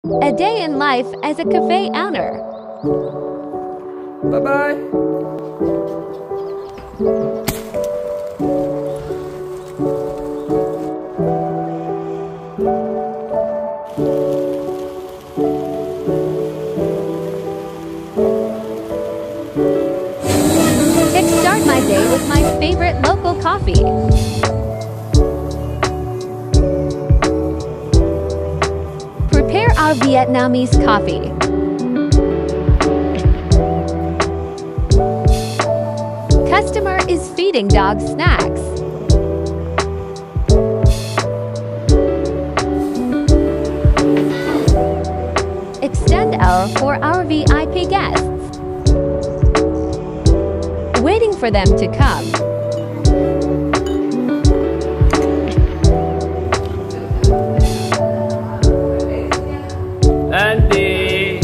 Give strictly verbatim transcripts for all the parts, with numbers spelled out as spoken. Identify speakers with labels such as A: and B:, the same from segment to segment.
A: A day in life as a cafe owner.
B: Bye-bye.
A: Kickstart my day with my favorite local coffee. Prepare our Vietnamese coffee. Customer is feeding dog snacks. Extend hour for our V I P guests. Waiting for them to come.
B: Andy.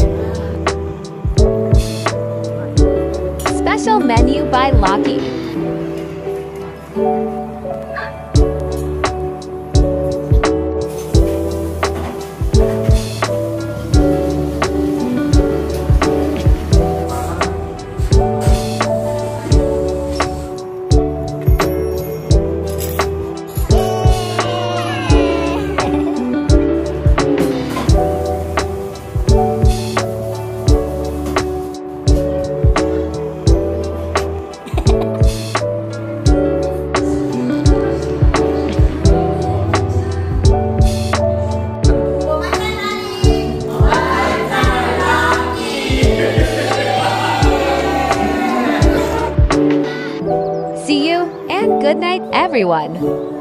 A: Special menu by Laki. See you and good night, everyone.